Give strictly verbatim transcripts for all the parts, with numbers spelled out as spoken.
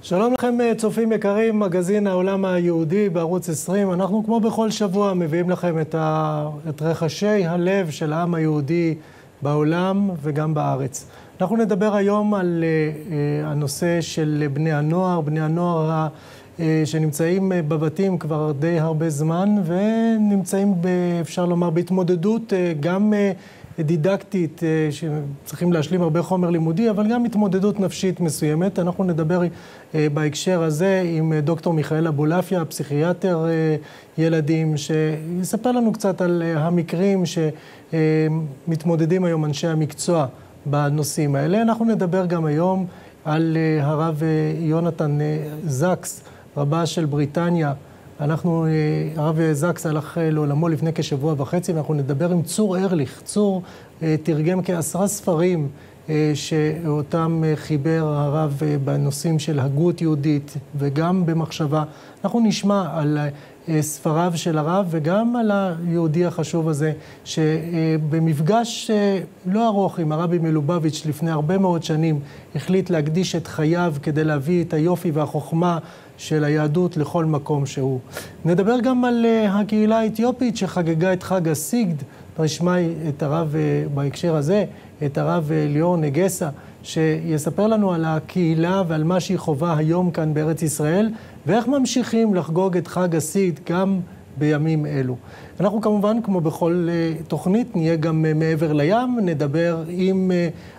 שלום לכם צופים יקרים, מגזין העולם היהודי בערוץ עשרים. אנחנו כמו בכל שבוע מביאים לכם את, ה... את רחשי הלב של העם היהודי בעולם וגם בארץ. אנחנו נדבר היום על uh, הנושא של בני הנוער, בני הנוער uh, שנמצאים בבתים כבר די הרבה זמן ונמצאים, ב, אפשר לומר, בהתמודדות uh, גם uh, דידקטית, uh, שצריכים להשלים הרבה חומר לימודי, אבל גם התמודדות נפשית מסוימת. אנחנו נדבר uh, בהקשר הזה עם uh, דוקטור מיכאל אבולעפיה, פסיכיאטר uh, ילדים, שיספר לנו קצת על uh, המקרים שמתמודדים uh, היום אנשי המקצוע בנושאים האלה. אנחנו נדבר גם היום על uh, הרב uh, יונתן uh, זקס, רבה של בריטניה. אנחנו, uh, הרב זקס הלך uh, לעולמו לפני כשבוע וחצי, ואנחנו נדבר עם צור ארליך. צור uh, תרגם כעשרה ספרים uh, שאותם uh, חיבר הרב uh, בנושאים של הגות יהודית וגם במחשבה. אנחנו נשמע על uh, ספריו של הרב וגם על היהודי החשוב הזה, שבמפגש לא ארוך עם הרבי מלובביץ' לפני הרבה מאוד שנים, החליט להקדיש את חייו כדי להביא את היופי והחוכמה של היהדות לכל מקום שהוא. נדבר גם על הקהילה האתיופית שחגגה את חג הסיגד. נשמע את הרב בהקשר הזה, את הרב ליאור נגסה, שיספר לנו על הקהילה ועל מה שהיא חובה היום כאן בארץ ישראל, ואיך ממשיכים לחגוג את חג הסיגד גם בימים אלו. אנחנו כמובן, כמו בכל תוכנית, נהיה גם מעבר לים, נדבר עם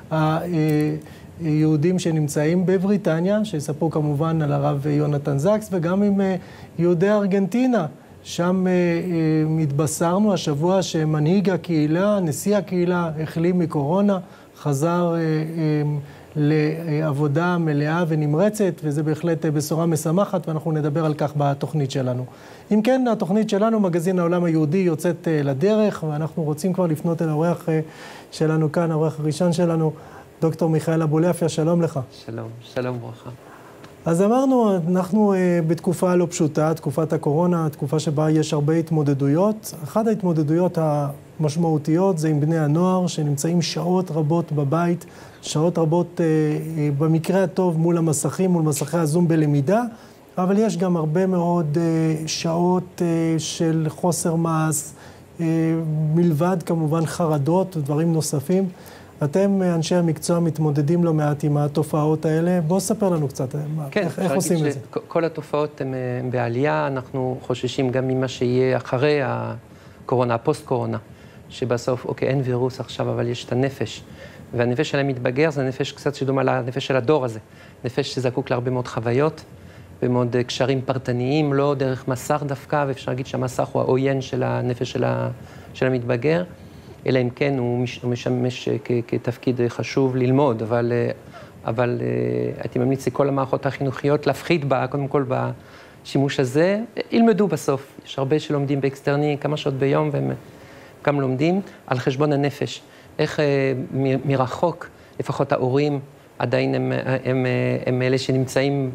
היהודים שנמצאים בבריטניה, שיספרו כמובן על הרב יונתן זקס, וגם עם יהודי ארגנטינה. שם מתבשרנו השבוע שמנהיג הקהילה, נשיא הקהילה, החלים מקורונה, חזר לעבודה מלאה ונמרצת, וזה בהחלט בשורה משמחת, ואנחנו נדבר על כך בתוכנית שלנו. אם כן, התוכנית שלנו, מגזין העולם היהודי, יוצאת לדרך, ואנחנו רוצים כבר לפנות אל האורח שלנו כאן, האורח הראשון שלנו, דוקטור מיכאל אבולעפיה. שלום לך. שלום, שלום ברכה. אז אמרנו, אנחנו בתקופה לא פשוטה, תקופת הקורונה, תקופה שבה יש הרבה התמודדויות. אחת ההתמודדויות המשמעותיות זה עם בני הנוער שנמצאים שעות רבות בבית, שעות רבות במקרה הטוב מול המסכים, מול מסכי הזום בלמידה, אבל יש גם הרבה מאוד שעות של חוסר מעש, מלבד כמובן חרדות ודברים נוספים. אתם, אנשי המקצוע, מתמודדים לא מעט עם התופעות האלה. בואו ספר לנו קצת, כן, איך, איך עושים את זה? כל התופעות הן בעלייה, אנחנו חוששים גם ממה שיהיה אחרי הקורונה, הפוסט-קורונה, שבסוף, אוקיי, אין וירוס עכשיו, אבל יש את הנפש. והנפש של המתבגר זה נפש קצת שדומה לנפש של הדור הזה. נפש שזקוק להרבה מאוד חוויות, ומאוד קשרים פרטניים, לא דרך מסך דווקא, ואפשר להגיד שהמסך הוא העוין של הנפש של, ה, של המתבגר. אלא אם כן הוא משמש כתפקיד חשוב ללמוד, אבל, אבל הייתי ממליץ לכל המערכות החינוכיות להפחית בה, קודם כל בשימוש הזה, ילמדו בסוף. יש הרבה שלומדים באקסטרני כמה שעות ביום, והם גם לומדים על חשבון הנפש. איך מ- מרחוק, לפחות ההורים, עדיין הם, הם, הם אלה שנמצאים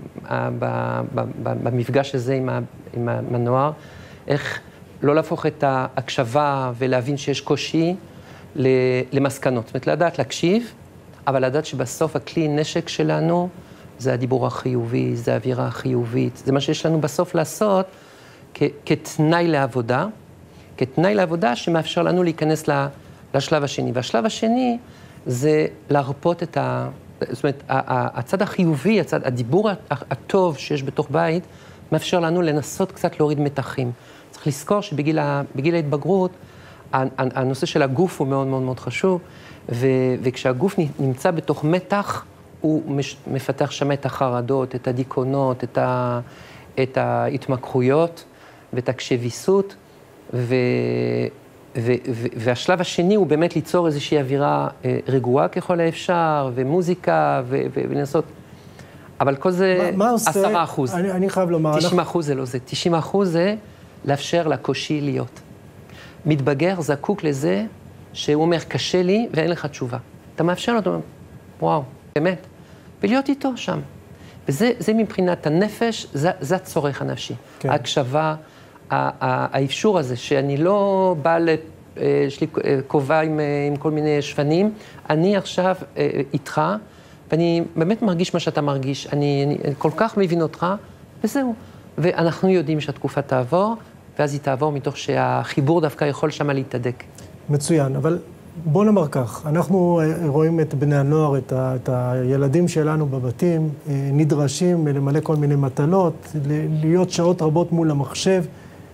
במפגש הזה עם, ה, עם הנוער, איך לא להפוך את ההקשבה ולהבין שיש קושי למסקנות. זאת אומרת, לדעת להקשיב, אבל לדעת שבסוף הכלי נשק שלנו זה הדיבור החיובי, זה האווירה החיובית. זה מה שיש לנו בסוף לעשות כ- כתנאי לעבודה, כתנאי לעבודה שמאפשר לנו להיכנס לשלב השני. והשלב השני זה להרפות את ה... זאת אומרת, הצד החיובי, הצד, הדיבור הטוב שיש בתוך בית, מאפשר לנו לנסות קצת להוריד מתחים. צריך לזכור שבגיל ההתבגרות, הנושא של הגוף הוא מאוד מאוד מאוד חשוב, וכשהגוף נמצא בתוך מתח, הוא מפתח שם את החרדות, את הדיכאונות, את, ה, את ההתמקחויות ואת הקשביסות, ו, ו, ו, והשלב השני הוא באמת ליצור איזושהי אווירה רגועה ככל האפשר, ומוזיקה, ו, ו, ולנסות... אבל כל זה עשרה אחוז. אני, אני חייב לומר... תשעים אחוז זה לא זה. תשעים אחוז זה לאפשר לקושי להיות. מתבגר זקוק לזה שהוא אומר, קשה לי ואין לך תשובה. אתה מאפשר לו, אתה אומר, וואו, באמת. ולהיות איתו שם. וזה זה מבחינת הנפש, זה, זה הצורך הנפשי. כן. ההקשבה, האפשור הזה, שאני לא בא ל... יש לי כובע עם, עם כל מיני שפנים, אני עכשיו איתך, ואני באמת מרגיש מה שאתה מרגיש, אני, אני, אני כל כך מבין אותך, וזהו. ואנחנו יודעים שהתקופה תעבור, ואז היא תעבור מתוך שהחיבור דווקא יכול שמה להתהדק. מצוין, אבל בוא נאמר כך, אנחנו רואים את בני הנוער, את, ה, את הילדים שלנו בבתים, נדרשים למלא כל מיני מטלות, להיות שעות רבות מול המחשב.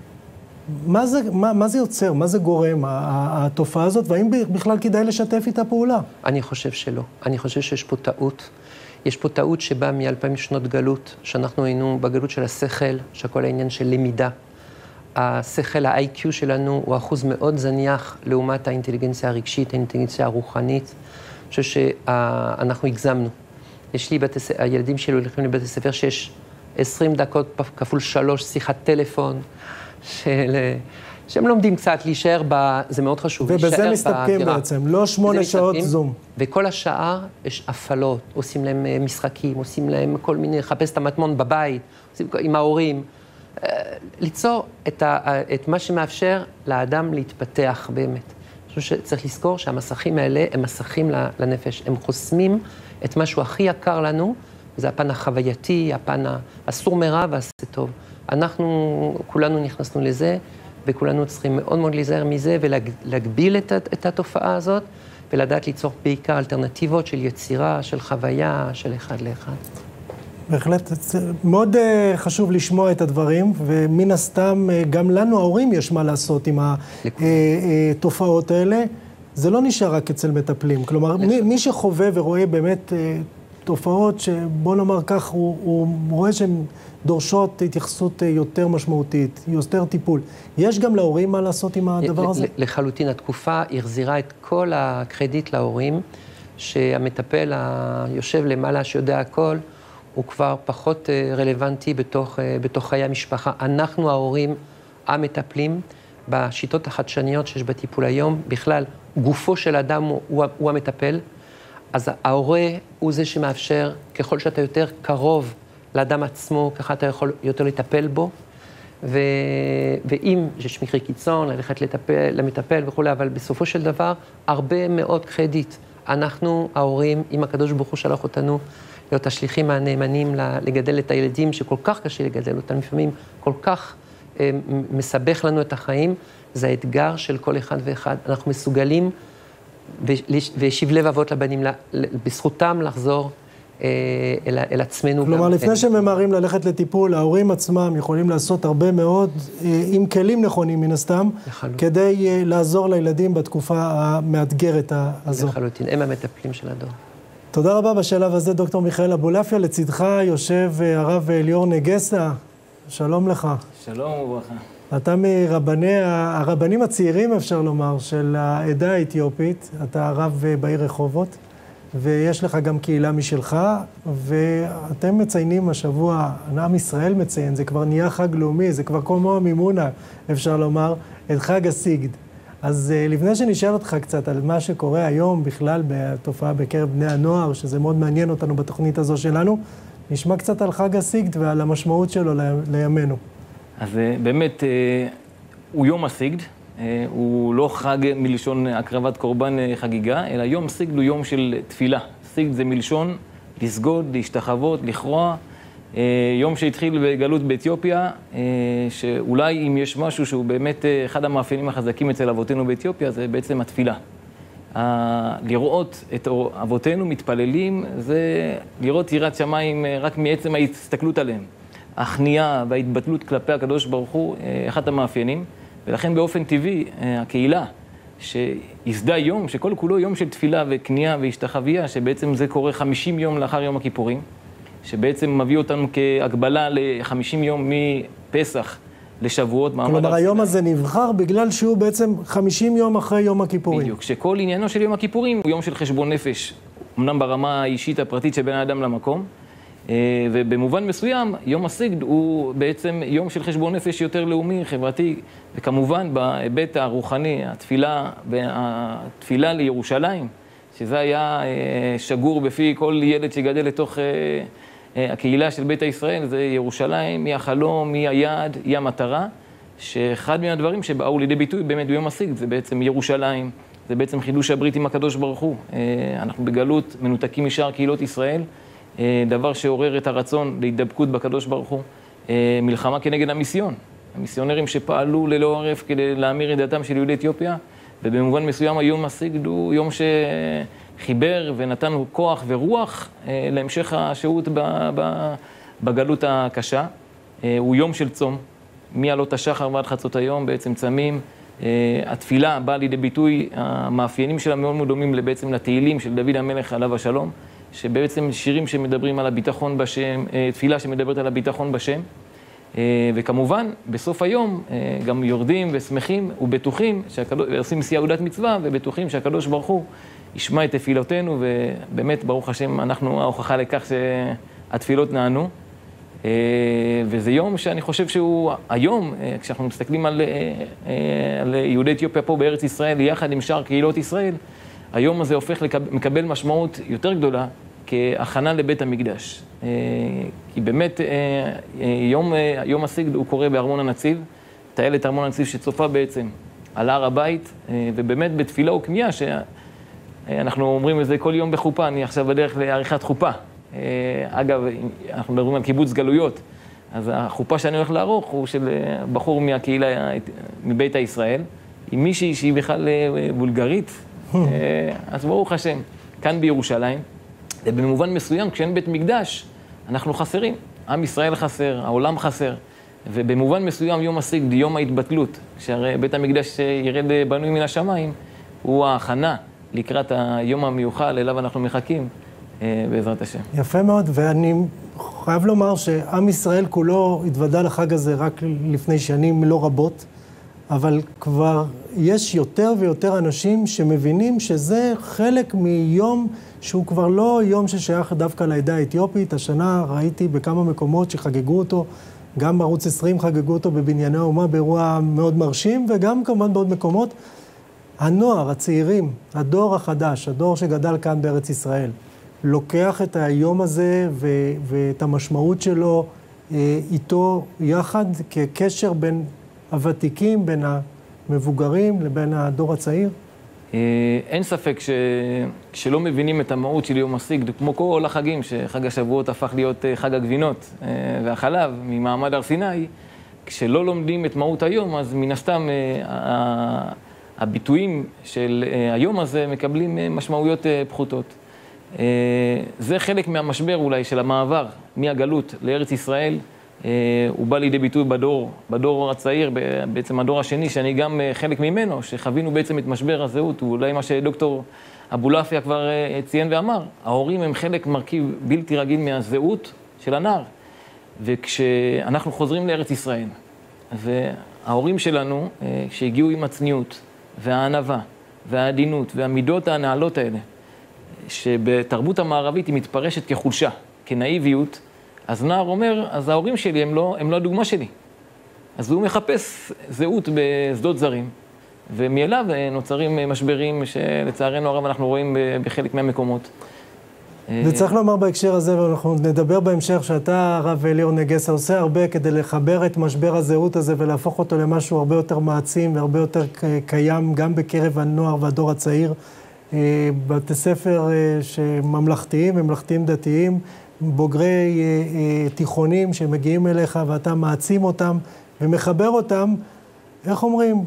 מה זה, מה, מה זה יוצר? מה זה גורם, התופעה הזאת? והאם בכלל כדאי לשתף איתה פעולה? אני חושב שלא. אני חושב שיש פה טעות. יש פה טעות שבאה מאלפיים שנות גלות, שאנחנו היינו בגלות של השכל, שכל העניין של למידה. השכל, ה-איי קיו שלנו הוא אחוז מאוד זניח לעומת האינטליגנציה הרגשית, האינטליגנציה הרוחנית. אני חושב שאנחנו הגזמנו. יש לי, בת... הילדים שלי הולכים לבית הספר שיש עשרים דקות כפול שלוש שיחת טלפון, של... שהם לומדים קצת להישאר ב... זה מאוד חשוב, להישאר ובזה מסתפקים בעצם, לא שמונה שעות זום. וכל השעה יש הפעלות, עושים להם משחקים, עושים להם כל מיני, לחפש את המטמון בבית, עושים עם ההורים. ליצור את, ה... את מה שמאפשר לאדם להתפתח באמת. אני חושב שצריך לזכור שהמסכים האלה הם מסכים לנפש, הם חוסמים את משהו הכי יקר לנו, זה הפן החווייתי, הפן האסור מרע ועשה טוב. אנחנו כולנו נכנסנו לזה, וכולנו צריכים מאוד מאוד להיזהר מזה ולהגביל את, את התופעה הזאת, ולדעת ליצור בעיקר אלטרנטיבות של יצירה, של חוויה, של אחד לאחד. בהחלט, מאוד חשוב לשמוע את הדברים, ומן הסתם גם לנו ההורים יש מה לעשות עם התופעות האלה. זה לא נשאר רק אצל מטפלים. כלומר, מי, מי שחווה ורואה באמת תופעות שבוא נאמר כך, הוא, הוא רואה שהן דורשות התייחסות יותר משמעותית, יותר טיפול. יש גם להורים מה לעשות עם הדבר הזה? לחלוטין, התקופה החזירה את כל הקרדיט להורים, שהמטפל היושב למעלה שיודע הכל, הוא כבר פחות רלוונטי בתוך, בתוך חיי המשפחה. אנחנו ההורים המטפלים בשיטות החדשניות שיש בטיפול היום, בכלל גופו של אדם הוא, הוא המטפל, אז ההורה הוא זה שמאפשר, ככל שאתה יותר קרוב לאדם עצמו, ככה אתה יכול יותר לטפל בו, ו... ואם יש מקרה קיצון, ללכת לטפל, למטפל וכו', אבל בסופו של דבר, הרבה מאוד קרדיט. אנחנו, ההורים, אם הקדוש ברוך הוא שלח אותנו, להיות השליחים הנאמנים לגדל את הילדים, שכל כך קשה לגדל אותם, לפעמים כל כך אה, מסבך לנו את החיים, זה האתגר של כל אחד ואחד. אנחנו מסוגלים, וישיב לב אבות לבנים, בזכותם לחזור אה, אל, אל עצמנו. כלומר, גם, לפני אה, שממהרים ללכת לטיפול, ההורים עצמם יכולים לעשות הרבה מאוד, אה, עם כלים נכונים מן הסתם, לחלוטין. כדי אה, לעזור לילדים בתקופה המאתגרת הזו. לחלוטין, הם המטפלים של הדור. תודה רבה בשלב הזה, דוקטור מיכאל אבולעפיה. לצדך יושב הרב ליאור נגסה. שלום לך. שלום וברכה. אתה מרבני, הרבנים הצעירים, אפשר לומר, של העדה האתיופית. אתה הרב בעיר רחובות, ויש לך גם קהילה משלך, ואתם מציינים השבוע, עם ישראל מציין, זה כבר נהיה חג לאומי, זה כבר כמו המימונה, אפשר לומר, את חג הסיגד. אז לפני שנשאל אותך קצת על מה שקורה היום בכלל בתופעה בקרב בני הנוער, שזה מאוד מעניין אותנו בתוכנית הזו שלנו, נשמע קצת על חג הסיגד ועל המשמעות שלו לימינו. אז באמת, הוא יום הסיגד, הוא לא חג מלשון הקרבת קורבן חגיגה, אלא יום סיגד הוא יום של תפילה. סיגד זה מלשון לסגוד, להשתחוות, לכרוע. יום שהתחיל בגלות באתיופיה, שאולי אם יש משהו שהוא באמת אחד המאפיינים החזקים אצל אבותינו באתיופיה, זה בעצם התפילה. לראות את אבותינו מתפללים, זה לראות יראת שמיים רק מעצם ההסתכלות עליהם. הכניעה וההתבטלות כלפי הקדוש ברוך הוא, אחד המאפיינים, ולכן באופן טבעי, הקהילה שיסדה יום, שכל כולו יום של תפילה וכניעה והשתחוויה, שבעצם זה קורה חמישים יום לאחר יום הכיפורים, שבעצם מביא אותנו כהגבלה ל-חמישים יום מפסח לשבועות. כלומר, היום הזה נבחר בגלל שהוא בעצם חמישים יום אחרי יום הכיפורים. בדיוק, שכל עניינו של יום הכיפורים הוא יום של חשבון נפש, אמנם ברמה האישית הפרטית שבין האדם למקום, ובמובן מסוים, יום הסיגד הוא בעצם יום של חשבון נפש יותר לאומי, חברתי, וכמובן בהיבט הרוחני, התפילה, התפילה לירושלים, שזה היה שגור בפי כל ילד שגדל לתוך הקהילה של בית ישראל, זה ירושלים, היא החלום, היא היעד, היא המטרה, שאחד מהדברים שבאו לידי ביטוי באמת ביום הסיגד, זה בעצם ירושלים, זה בעצם חידוש הברית עם הקדוש ברוך הוא. אנחנו בגלות מנותקים משאר קהילות ישראל, דבר שעורר את הרצון להידבקות בקדוש ברוך הוא, מלחמה כנגד המיסיון. המיסיונרים שפעלו ללא ערף כדי להמיר את דעתם של יהודי אתיופיה, ובמובן מסוים היום הסיגד הוא יום שחיבר ונתן כוח ורוח להמשך השהות בגלות הקשה. הוא יום של צום, מעלות השחר ועד חצות היום, בעצם צמים. התפילה באה לידי ביטוי, המאפיינים שלה מאוד מאוד דומים בעצם לתהילים של דוד המלך עליו השלום, שבעצם שירים שמדברים על הביטחון בשם, תפילה שמדברת על הביטחון בשם. וכמובן, בסוף היום גם יורדים ושמחים ובטוחים, עושים סעודת מצווה ובטוחים שהקדוש ברוך הוא ישמע את תפילותינו, ובאמת, ברוך השם, אנחנו ההוכחה לכך שהתפילות נענו. וזה יום שאני חושב שהוא היום, כשאנחנו מסתכלים על, על יהודי אתיופיה פה בארץ ישראל, יחד עם שאר קהילות ישראל, היום הזה הופך לקבל משמעות יותר גדולה כהכנה לבית המקדש. כי באמת יום, יום הסיגד הוא קורה בארמון הנציב, טיילת ארמון הנציב שצופה בעצם על הר הבית, ובאמת בתפילה וכמיהה, שאנחנו אומרים את זה כל יום בחופה, אני עכשיו בדרך לעריכת חופה. אגב, אנחנו מדברים על קיבוץ גלויות, אז החופה שאני הולך לערוך הוא של בחור מהקהילה, מבית הישראל, עם מישהי שהיא בכלל בולגרית, אז ברוך השם, כאן בירושלים, ובמובן מסוים, כשאין בית מקדש, אנחנו חסרים. עם ישראל חסר, העולם חסר, ובמובן מסוים יום הסיגד, יום ההתבטלות, כשהרי בית המקדש ירד בנוי מן השמיים, הוא ההכנה לקראת היום המיוחל, אליו אנחנו מחכים, בעזרת השם. יפה מאוד, ואני חייב לומר שעם ישראל כולו התוודע לחג הזה רק לפני שנים לא רבות, אבל כבר יש יותר ויותר אנשים שמבינים שזה חלק מיום שהוא כבר לא יום ששייך דווקא לעדה האתיופית. השנה ראיתי בכמה מקומות שחגגו אותו, גם בערוץ עשרים חגגו אותו בבנייני האומה באירוע מאוד מרשים, וגם כמובן בעוד מקומות. הנוער, הצעירים, הדור החדש, הדור שגדל כאן בארץ ישראל, לוקח את היום הזה ו- ואת המשמעות שלו אה, איתו יחד כקשר בין הוותיקים, בין המבוגרים לבין הדור הצעיר? אין ספק ש... שלא מבינים את המהות של יום הסיגד, כמו כל החגים, שחג השבועות הפך להיות חג הגבינות והחלב ממעמד הר סיני, כשלא לומדים את מהות היום, אז מן הסתם הביטויים של היום הזה מקבלים משמעויות פחותות. זה חלק מהמשבר אולי של המעבר מהגלות לארץ ישראל. הוא בא לידי ביטוי בדור, בדור הצעיר, בעצם הדור השני, שאני גם חלק ממנו, שחווינו בעצם את משבר הזהות, הוא אולי מה שדוקטור אבולעפיה כבר ציין ואמר, ההורים הם חלק מרכיב בלתי רגיל מהזהות של הנער, וכשאנחנו חוזרים לארץ ישראל, וההורים שלנו, שהגיעו עם הצניעות והענווה והעדינות והמידות הנעלות האלה, שבתרבות המערבית היא מתפרשת כחולשה, כנאיביות, אז נער אומר, אז ההורים שלי הם לא, הם לא הדוגמה שלי. אז הוא מחפש זהות בשדות זרים, ומאליו נוצרים משברים שלצערנו הרב אנחנו רואים בחלק מהמקומות. וצריך לומר בהקשר הזה, ואנחנו נדבר בהמשך, שאתה, הרב ליאור נגסה, עושה הרבה כדי לחבר את משבר הזהות הזה ולהפוך אותו למשהו הרבה יותר מעצים והרבה יותר קיים גם בקרב הנוער והדור הצעיר. בתי ספר שממלכתיים, ממלכתיים דתיים, בוגרי תיכונים שמגיעים אליך ואתה מעצים אותם ומחבר אותם, איך אומרים,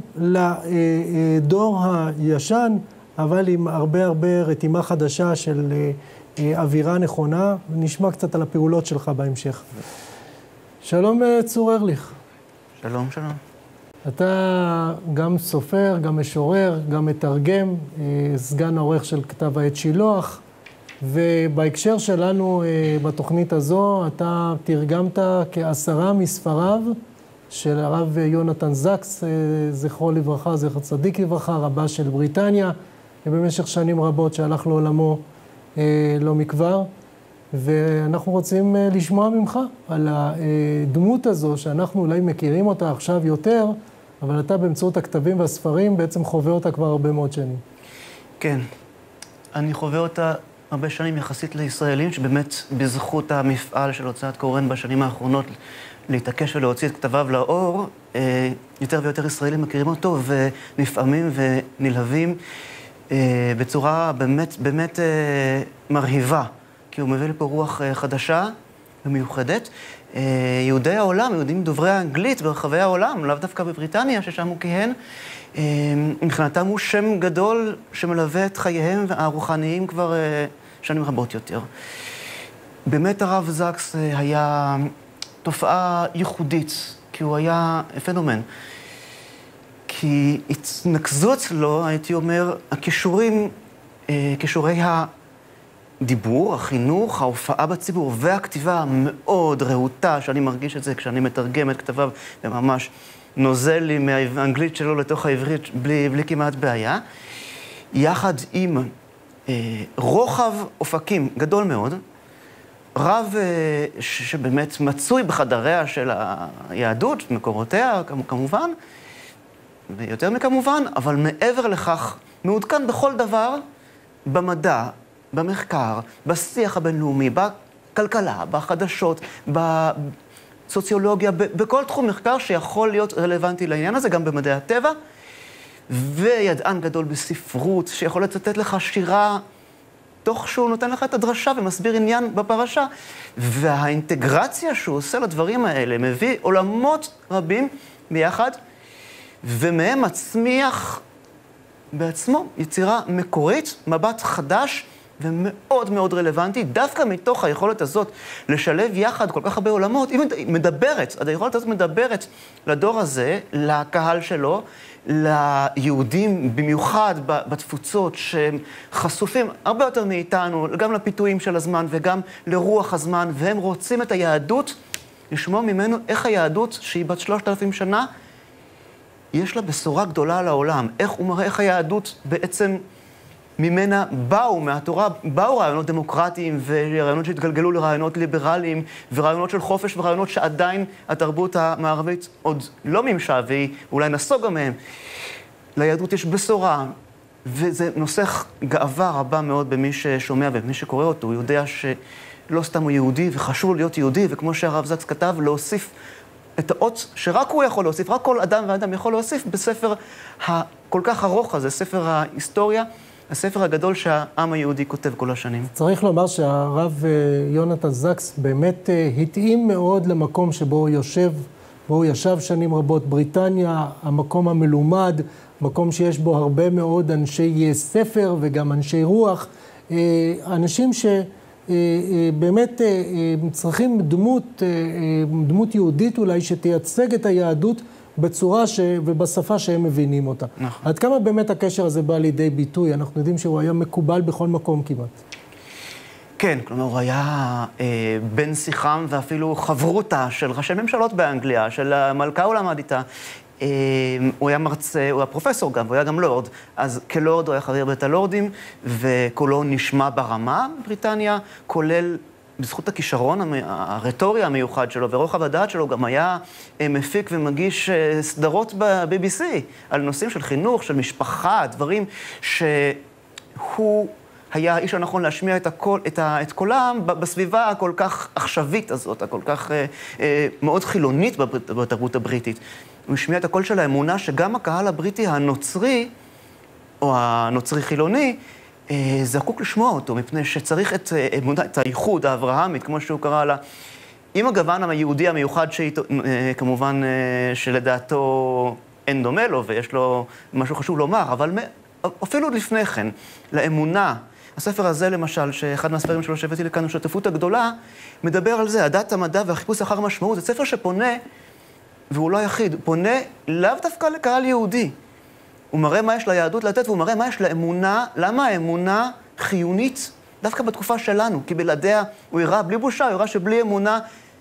לדור הישן, אבל עם הרבה הרבה רתימה חדשה של אווירה נכונה. נשמע קצת על הפעולות שלך בהמשך. שלום צור ארליך. שלום, שלום. אתה גם סופר, גם משורר, גם מתרגם, סגן העורך של כתב העת שילוח, ובהקשר שלנו בתוכנית הזו, אתה תרגמת כעשרה מספריו של הרב יונתן זקס, זכרו לברכה, זכר צדיק לברכה, רבה של בריטניה, ובמשך שנים רבות שהלך לעולמו לא מכבר, ואנחנו רוצים לשמוע ממך על הדמות הזו, שאנחנו אולי מכירים אותה עכשיו יותר, אבל אתה באמצעות הכתבים והספרים בעצם חווה אותה כבר הרבה מאוד שנים. כן, אני חווה אותה הרבה שנים יחסית לישראלים, שבאמת בזכות המפעל של הוצאת קורן בשנים האחרונות להתעקש ולהוציא את כתביו לאור, יותר ויותר ישראלים מכירים אותו ונפעמים ונלהבים בצורה באמת, באמת מרהיבה, כי הוא מביא לפה רוח חדשה ומיוחדת. יהודי העולם, יהודים דוברי האנגלית ברחבי העולם, לאו דווקא בבריטניה, ששם הוא כיהן, מבחינתם הוא שם גדול שמלווה את חייהם הרוחניים כבר שנים רבות יותר. באמת הרב זקס היה תופעה ייחודית, כי הוא היה פנומן. כי התנקזו אצלו, הייתי אומר, הכישורים, כישורי הדיבור, החינוך, ההופעה בציבור והכתיבה המאוד רהוטה, שאני מרגיש את זה כשאני מתרגם את כתביו, וממש נוזל לי מהאנגלית שלו לתוך העברית בלי, בלי כמעט בעיה, יחד עם אה, רוחב אופקים גדול מאוד, רב ש- שבאמת מצוי בחדריה של היהדות, מקורותיה כמובן, ויותר מכמובן, אבל מעבר לכך, מעודכן בכל דבר, במדע, במחקר, בשיח הבינלאומי, בכלכלה, בחדשות, בסוציולוגיה, ב- בכל תחום מחקר שיכול להיות רלוונטי לעניין הזה, גם במדעי הטבע, וידען גדול בספרות, שיכול לצטט לך שירה, תוך שהוא נותן לך את הדרשה ומסביר עניין בפרשה. והאינטגרציה שהוא עושה לדברים האלה מביא עולמות רבים ביחד, ומהם מצמיח בעצמו יצירה מקורית, מבט חדש ומאוד מאוד רלוונטי, דווקא מתוך היכולת הזאת לשלב יחד כל כך הרבה עולמות. היא מדברת, היכולת הזאת מדברת לדור הזה, לקהל שלו, ליהודים במיוחד בתפוצות שהם חשופים הרבה יותר מאיתנו, גם לפיתויים של הזמן וגם לרוח הזמן, והם רוצים את היהדות, לשמוע ממנו איך היהדות, שהיא בת שלושת אלפים שנה, יש לה בשורה גדולה לעולם. איך הוא מראה, איך היהדות בעצם ממנה באו, מהתורה, באו רעיונות דמוקרטיים ורעיונות שהתגלגלו לרעיונות ליברליים ורעיונות של חופש ורעיונות שעדיין התרבות המערבית עוד לא מימשה והיא אולי נסוגה מהם. ליהדות יש בשורה, וזה נוסח גאווה רבה מאוד במי ששומע ובמי שקורא אותו. הוא יודע שלא סתם הוא יהודי וחשוב לו להיות יהודי, וכמו שהרב זקס כתב, להוסיף את האות שרק הוא יכול להוסיף, רק כל אדם ואדם יכול להוסיף בספר הכל כך ארוך הזה, ספר ההיסטוריה, הספר הגדול שהעם היהודי כותב כל השנים. צריך לומר שהרב יונתן זקס באמת התאים מאוד למקום שבו הוא יושב, בו הוא ישב שנים רבות, בריטניה, המקום המלומד, מקום שיש בו הרבה מאוד אנשי ספר וגם אנשי רוח, אנשים ש... באמת צריכים דמות, דמות יהודית אולי שתייצג את היהדות בצורה ש... ובשפה שהם מבינים אותה. נכון. עד כמה באמת הקשר הזה בא לידי ביטוי? אנחנו יודעים שהוא היה מקובל בכל מקום כמעט. כן, כלומר הוא היה אה, בן שיחם ואפילו חברותה של ראשי ממשלות באנגליה, של המלכה הוא למד איתה. אה, הוא היה מרצה, הוא היה פרופסור גם, הוא היה גם לורד. אז כלורד הוא היה חבר בית הלורדים, וקולו נשמע ברמה בבריטניה, כולל בזכות הכישרון הרטורי המיוחד שלו ורוחב הדעת שלו, גם היה מפיק ומגיש סדרות ב-בי בי סי על נושאים של חינוך, של משפחה, דברים שהוא היה האיש הנכון להשמיע את, הקול, את, ה, את קולם בסביבה הכל כך עכשווית הזאת, הכל כך אה, אה, מאוד חילונית בתרבות הבריטית. הוא השמיע את הקול של האמונה שגם הקהל הבריטי הנוצרי, או הנוצרי חילוני, זקוק לשמוע אותו, מפני שצריך את, את הייחוד האברהמית, כמו שהוא קרא לה, עם הגוון היהודי המיוחד, שהיא, כמובן שלדעתו אין דומה לו, ויש לו משהו חשוב לומר, אבל אפילו לפני כן, לאמונה, הספר הזה למשל, שאחד מהספרים שלו שהבאתי לכאן, השותפות הגדולה, מדבר על זה, הדת, המדע והחיפוש אחר משמעות. זה ספר שפונה, והוא לא היחיד, פונה לאו דווקא לקהל יהודי. הוא מראה מה יש ליהדות לתת, והוא מראה מה יש לאמונה, למה האמונה חיונית דווקא בתקופה שלנו, כי בלעדיה הוא הראה בלי בושה, הוא הראה שבלי אמונה,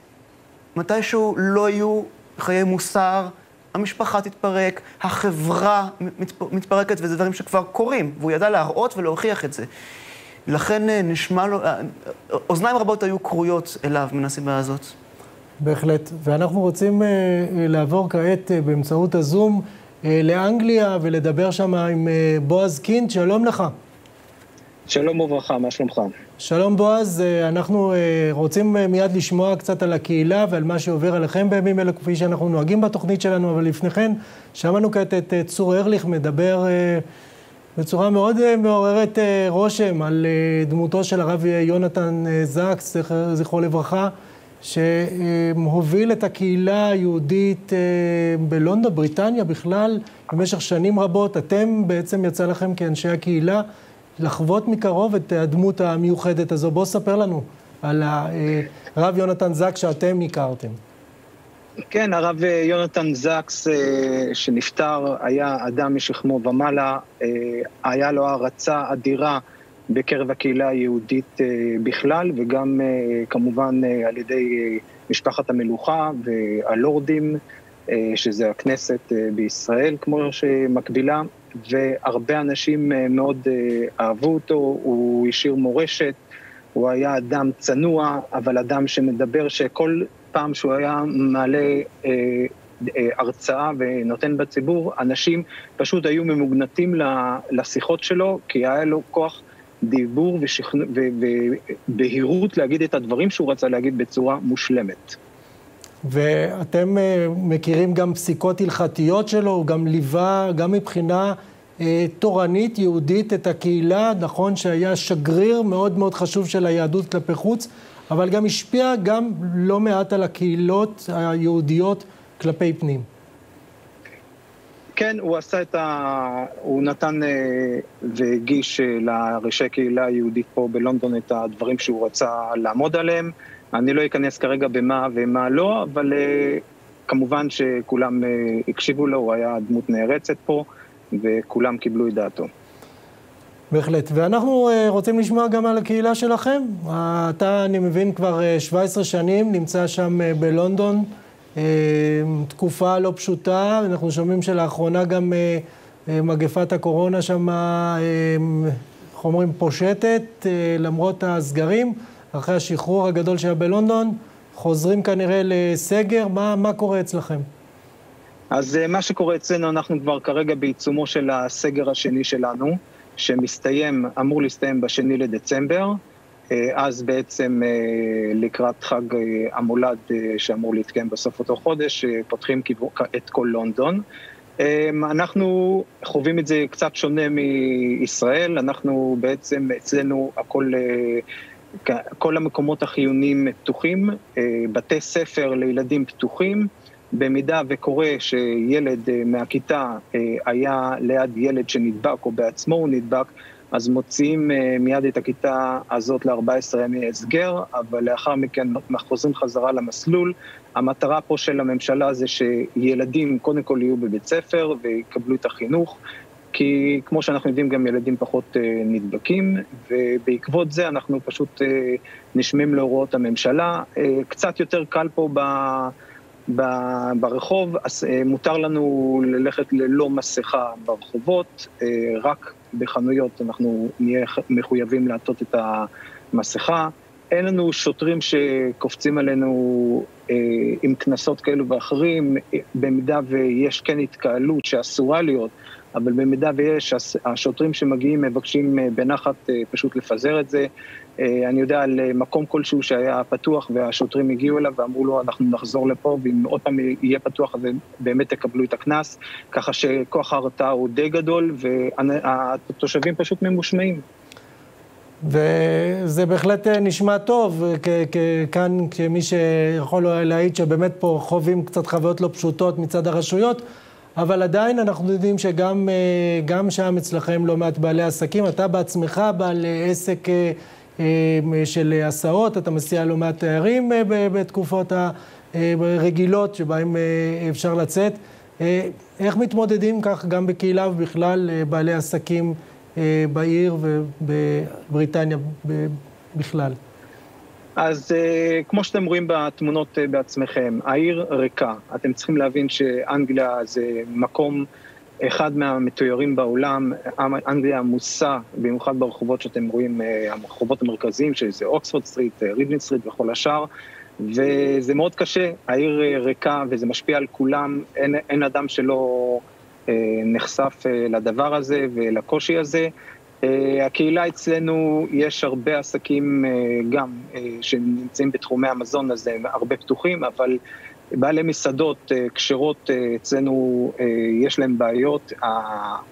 מתישהו לא יהיו חיי מוסר, המשפחה תתפרק, החברה מתפרקת, וזה דברים שכבר קורים, והוא ידע להראות ולהוכיח את זה. לכן נשמע לו, אוזניים רבות היו קרויות אליו מן הסיבה הזאת. בהחלט, ואנחנו רוצים לעבור כעת באמצעות הזום, לאנגליה ולדבר שם עם בועז קינט. שלום לך. שלום וברכה, מה שלומך? שלום בועז, אנחנו רוצים מיד לשמוע קצת על הקהילה ועל מה שעובר עליכם בימים אלה, כפי שאנחנו נוהגים בתוכנית שלנו, אבל לפני כן שמענו כעת את צור ארליך מדבר בצורה מאוד מעוררת רושם על דמותו של הרב יונתן זקס, זכרו לברכה, שהוביל את הקהילה היהודית בלונדון, בריטניה בכלל, במשך שנים רבות. אתם בעצם יצא לכם כאנשי הקהילה לחוות מקרוב את הדמות המיוחדת הזו. בוא ספר לנו על הרב יונתן זקס שאתם הכרתם. כן, הרב יונתן זקס שנפטר היה אדם משכמו ומעלה, היה לו הרצה אדירה בקרב הקהילה היהודית בכלל, וגם כמובן על ידי משפחת המלוכה והלורדים, שזה הכנסת בישראל, כמו שמקבילה, והרבה אנשים מאוד אהבו אותו, הוא השאיר מורשת, הוא היה אדם צנוע, אבל אדם שמדבר שכל פעם שהוא היה מעלה אה, אה, הרצאה ונותן בציבור, אנשים פשוט היו ממוגנטים לשיחות שלו, כי היה לו כוח דיבור ובהירות להגיד את הדברים שהוא רצה להגיד בצורה מושלמת. ואתם מכירים גם פסיקות הלכתיות שלו, הוא גם ליווה, גם מבחינה אה, תורנית יהודית את הקהילה, נכון שהיה שגריר מאוד מאוד חשוב של היהדות כלפי חוץ, אבל גם השפיע גם לא מעט על הקהילות היהודיות כלפי פנים. כן, הוא עשה את ה... הוא נתן והגיש לראשי קהילה היהודית פה בלונדון את הדברים שהוא רצה לעמוד עליהם. אני לא אכנס כרגע במה ומה לא, אבל כמובן שכולם הקשיבו לו, הוא היה דמות נערצת פה, וכולם קיבלו את דעתו. בהחלט. ואנחנו רוצים לשמוע גם על הקהילה שלכם. אתה, אני מבין, כבר שבע עשרה שנים נמצא שם בלונדון, תקופה לא פשוטה. אנחנו שומעים שלאחרונה גם מגפת הקורונה שם, איך אומרים, פושטת, למרות הסגרים. אחרי השחרור הגדול שהיה בלונדון, חוזרים כנראה לסגר. מה, מה קורה אצלכם? אז מה שקורה אצלנו, אנחנו כבר כרגע בעיצומו של הסגר השני שלנו, שמסתיים, אמור להסתיים בשני לדצמבר, אז בעצם לקראת חג המולד שאמור להתקיים בסוף אותו חודש, פותחים את כל לונדון. אנחנו חווים את זה קצת שונה מישראל, אנחנו בעצם אצלנו הכל, כל המקומות החיוניים פתוחים, בתי ספר לילדים פתוחים, במידה וקורה שילד מהכיתה היה ליד ילד שנדבק או בעצמו הוא נדבק, אז מוציאים מיד את הכיתה הזאת ל-ארבעה עשר ימי הסגר, אבל לאחר מכן חוזרים חזרה למסלול. המטרה פה של הממשלה זה שילדים קודם כל יהיו בבית ספר ויקבלו את החינוך, כי כמו שאנחנו יודעים גם ילדים פחות נדבקים, ובעקבות זה אנחנו פשוט נשמעים להוראות הממשלה. קצת יותר קל פה ב... ברחוב, אז מותר לנו ללכת ללא מסכה ברחובות, רק בחנויות אנחנו נהיה מחויבים לעטות את המסכה. אין לנו שוטרים שקופצים עלינו עם כנסות כאלו ואחרים, במידה ויש כן התקהלות שאסורה להיות, אבל במידה ויש, השוטרים שמגיעים מבקשים בנחת פשוט לפזר את זה. אני יודע על מקום כלשהו שהיה פתוח והשוטרים הגיעו אליו ואמרו לו אנחנו נחזור לפה, ואם עוד פעם יהיה פתוח אז באמת תקבלו את הכנס, ככה שכוח ההרתעה הוא די גדול והתושבים פשוט ממושמעים. וזה בהחלט נשמע טוב, כאן כמי שיכול להעיד שבאמת פה חווים קצת חוויות לא פשוטות מצד הרשויות, אבל עדיין אנחנו יודעים שגם גם שם אצלכם לא מעט בעלי עסקים, אתה בעצמך בעל עסק של הסעות, אתה מסיע לא מעט תיירים בתקופות הרגילות שבהם אפשר לצאת. איך מתמודדים כך גם בקהילה ובכלל בעלי עסקים בעיר ובבריטניה בכלל? אז כמו שאתם רואים בתמונות בעצמכם, העיר ריקה. אתם צריכים להבין שאנגליה זה מקום אחד מהמתוירים בעולם, אנגליה עמוסה, במיוחד ברחובות שאתם רואים, הרחובות המרכזיים, שזה אוקספורד סטריט, רידלין סטריט וכל השאר, וזה מאוד קשה, העיר ריקה וזה משפיע על כולם, אין, אין אדם שלא נחשף לדבר הזה ולקושי הזה. הקהילה אצלנו, יש הרבה עסקים גם שנמצאים בתחומי המזון, אז הם הרבה פתוחים, אבל בעלי מסעדות, כשרות, אצלנו יש להם בעיות.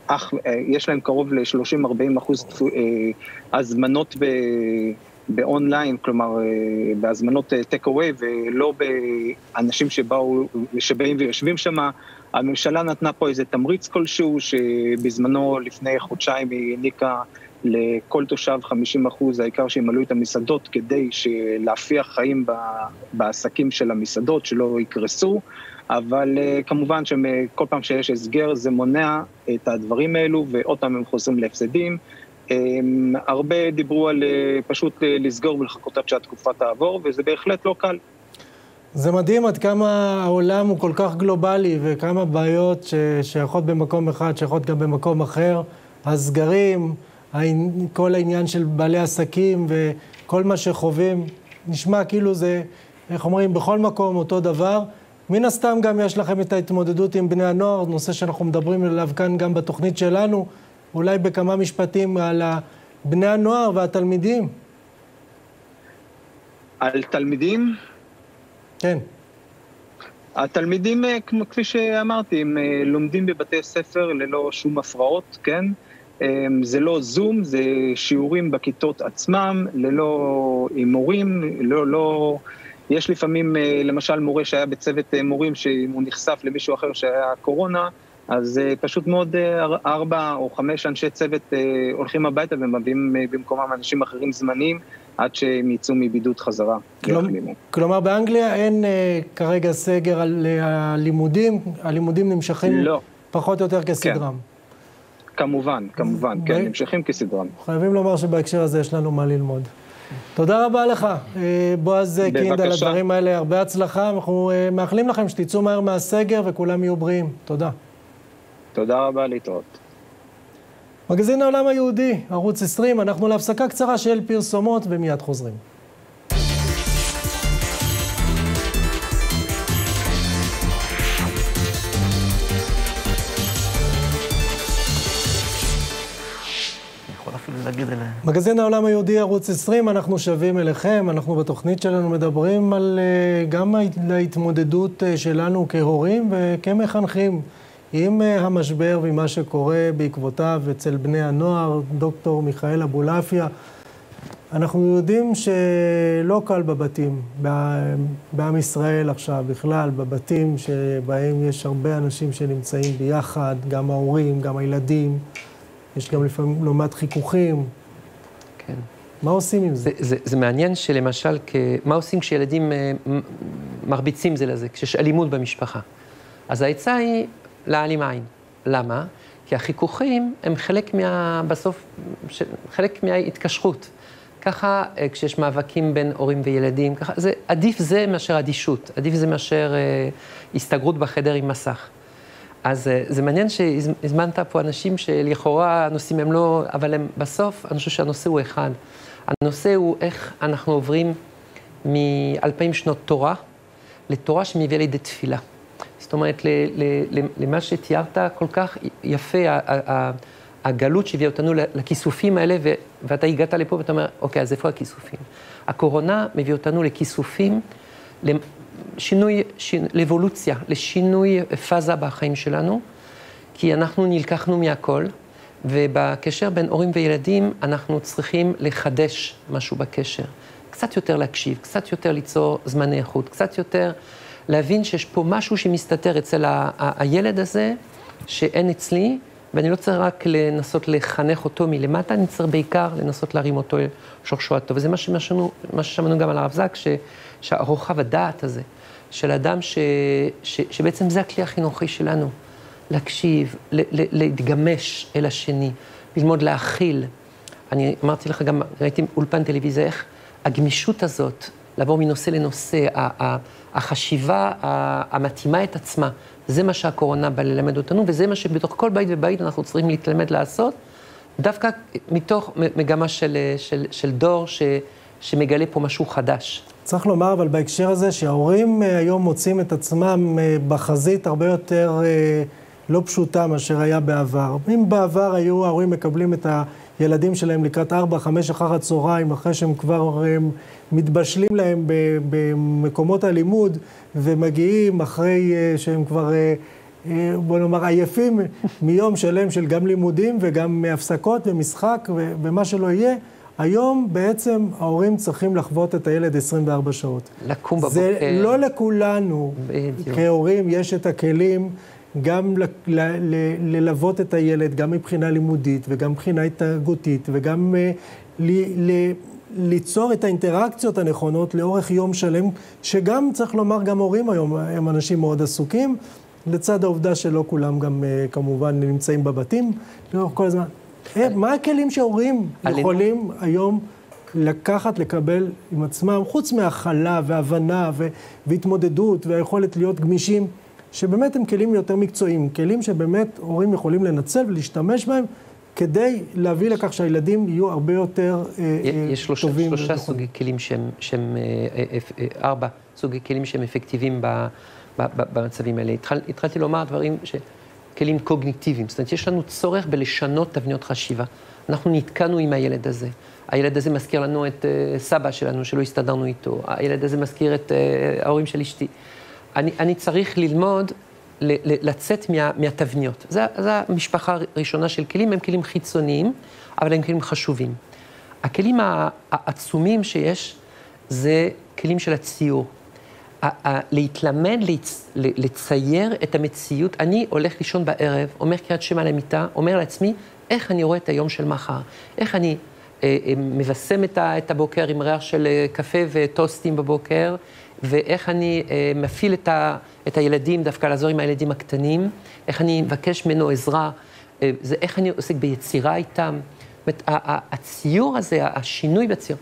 אך, יש להם קרוב ל-שלושים עד ארבעים אחוז הזמנות ב... באונליין, כלומר, בהזמנות טק-אווי, ולא באנשים שבאו, שבאים ויושבים שם. הממשלה נתנה פה איזה תמריץ כלשהו, שבזמנו לפני חודשיים היא העניקה לכל תושב חמישים אחוז, העיקר שימלאו את המסעדות, כדי להפיח חיים בעסקים של המסעדות, שלא יקרסו, אבל כמובן שכל פעם שיש הסגר, זה מונע את הדברים האלו, ועוד פעם הם חוזרים להפסדים. הרבה דיברו על פשוט לסגור ולחכות עד שהתקופה תעבור, וזה בהחלט לא קל. זה מדהים עד כמה העולם הוא כל כך גלובלי, וכמה בעיות ששייכות במקום אחד, שייכות גם במקום אחר. הסגרים, כל העניין של בעלי עסקים וכל מה שחווים, נשמע כאילו זה, איך אומרים, בכל מקום אותו דבר. מן הסתם גם יש לכם את ההתמודדות עם בני הנוער, נושא שאנחנו מדברים עליו כאן גם בתוכנית שלנו, אולי בכמה משפטים על בני הנוער והתלמידים. על תלמידים? כן. התלמידים, כפי שאמרתי, הם לומדים בבתי ספר ללא שום הפרעות, כן? זה לא זום, זה שיעורים בכיתות עצמם, ללא מורים, לא, לא... יש לפעמים, למשל, מורה שהיה בצוות מורים, שאם הוא נחשף למישהו אחר שהיה קורונה, אז פשוט מאוד ארבע או חמש אנשי צוות הולכים הביתה ומביאים במקומם אנשים אחרים זמניים, עד שהם יצאו מבידוד חזרה. כלומר, באנגליה אין כרגע סגר על הלימודים, הלימודים נמשכים לא. פחות או יותר כסדרם. כן. כמובן, כמובן, כן, נמשכים כסדרם. חייבים לומר שבהקשר הזה יש לנו מה ללמוד. תודה רבה לך, בועז קינד, על הדברים האלה, הרבה הצלחה. אנחנו מאחלים לכם שתצאו מהר מהסגר וכולם יהיו בריאים. תודה. תודה רבה, להתראות. מגזין העולם היהודי, ערוץ עשרים, אנחנו להפסקה קצרה של פרסומות ומיד חוזרים. מגזין העולם היהודי, ערוץ עשרים, אנחנו שווים אליכם, אנחנו בתוכנית שלנו מדברים על גם ההתמודדות שלנו כהורים וכמחנכים עם המשבר ומה שקורה בעקבותיו אצל בני הנוער. דוקטור מיכאל אבולעפיה, אנחנו יודעים שלא קל בבתים, בעם ישראל עכשיו בכלל, בבתים שבהם יש הרבה אנשים שנמצאים ביחד, גם ההורים, גם הילדים, יש גם לפעמים לא מעט חיכוכים. כן. מה עושים עם זה? זה, זה, זה מעניין שלמשל, כ... מה עושים כשילדים מרביצים זה לזה, כשיש אלימות במשפחה. אז העצה היא להעלים עין. למה? כי החיכוכים הם חלק מה... בסוף, חלק מההתקשרות. ככה, כשיש מאבקים בין הורים וילדים, ככה, זה עדיף זה מאשר אדישות, עדיף זה מאשר אה, הסתגרות בחדר עם מסך. אז זה מעניין שהזמנת פה אנשים שלכאורה הנושאים הם לא, אבל הם בסוף, אני חושב שהנושא הוא אחד. הנושא הוא איך אנחנו עוברים מאלפיים שנות תורה לתורה שמביאה לידי תפילה. זאת אומרת, למה שתיארת כל כך יפה, הגלות שהביאה אותנו לכיסופים האלה, ואתה הגעת לפה ואתה אומר, אוקיי, אז איפה הכיסופים? הקורונה מביא אותנו לכיסופים, שינוי, שינ... לאבולוציה, לשינוי פאזה בחיים שלנו, כי אנחנו נלקחנו מהכל, ובקשר בין הורים וילדים אנחנו צריכים לחדש משהו בקשר. קצת יותר להקשיב, קצת יותר ליצור זמני איכות, קצת יותר להבין שיש פה משהו שמסתתר אצל ה... ה... הילד הזה, שאין אצלי, ואני לא צריך רק לנסות לחנך אותו מלמטה, אני צריך בעיקר לנסות להרים אותו שורשו. וזה מה ששמענו, מה ששמענו גם על הרב זק, ש... שהרוחב הדעת הזה, של אדם ש... ש... שבעצם זה הכלי החינוכי שלנו, להקשיב, ל... ל... להתגמש אל השני, ללמוד להכיל. אני אמרתי לך גם, ראיתי אולפן טלוויזיה, איך הגמישות הזאת, לעבור מנושא לנושא, החשיבה המתאימה את עצמה, זה מה שהקורונה בא ללמד אותנו, וזה מה שבתוך כל בית ובית אנחנו צריכים להתלמד לעשות, דווקא מתוך מגמה של, של, של דור ש... שמגלה פה משהו חדש. צריך לומר, אבל בהקשר הזה, שההורים היום מוצאים את עצמם בחזית הרבה יותר לא פשוטה מאשר היה בעבר. אם בעבר היו ההורים מקבלים את הילדים שלהם לקראת ארבע, חמש אחר הצהריים, אחרי שהם כבר מתבשלים להם במקומות הלימוד, ומגיעים אחרי שהם כבר בוא נאמר, עייפים מיום שלם של גם לימודים וגם הפסקות ומשחק ומה שלא יהיה. היום בעצם ההורים צריכים לחוות את הילד עשרים וארבע שעות. לקום בבוקר. זה לא לכולנו, כהורים יש את הכלים גם ל- ל- ל- ללוות את הילד, גם מבחינה לימודית וגם מבחינה התנהגותית, וגם uh, ל- ל- ליצור את האינטראקציות הנכונות לאורך יום שלם, שגם צריך לומר, גם הורים היום הם אנשים מאוד עסוקים, לצד העובדה שלא כולם גם uh, כמובן נמצאים בבתים לאורך כל הזמן. מה הכלים שההורים יכולים היום לקחת, לקבל עם עצמם, חוץ מהכלה והבנה והתמודדות והיכולת להיות גמישים, שבאמת הם כלים יותר מקצועיים, כלים שבאמת הורים יכולים לנצל ולהשתמש בהם, כדי להביא לכך שהילדים יהיו הרבה יותר טובים. יש שלושה סוגי כלים שהם, שהם ארבע סוגי כלים שהם אפקטיביים במצבים האלה. התחלתי לומר דברים ש... כלים קוגניטיביים, זאת אומרת, יש לנו צורך בלשנות תבניות חשיבה. אנחנו נתקענו עם הילד הזה. הילד הזה מזכיר לנו את uh, סבא שלנו, שלא הסתדרנו איתו. הילד הזה מזכיר את uh, ההורים של אשתי. אני, אני צריך ללמוד ל, ל, לצאת מה, מהתבניות. זו המשפחה הראשונה של כלים, הם כלים חיצוניים, אבל הם כלים חשובים. הכלים העצומים שיש, זה כלים של הציור. להתלמד, לצייר את המציאות. אני הולך לישון בערב, אומר קריאת שמע למיטה, אומר לעצמי, איך אני רואה את היום של מחר? איך אני אה, מבשם את הבוקר עם ריח של קפה וטוסטים בבוקר, ואיך אני אה, מפעיל את, ה, את הילדים, דווקא לעזור עם הילדים הקטנים, איך אני מבקש ממנו עזרה, אה, זה איך אני עוסק ביצירה איתם. זאת אומרת, הציור הזה, השינוי בציור.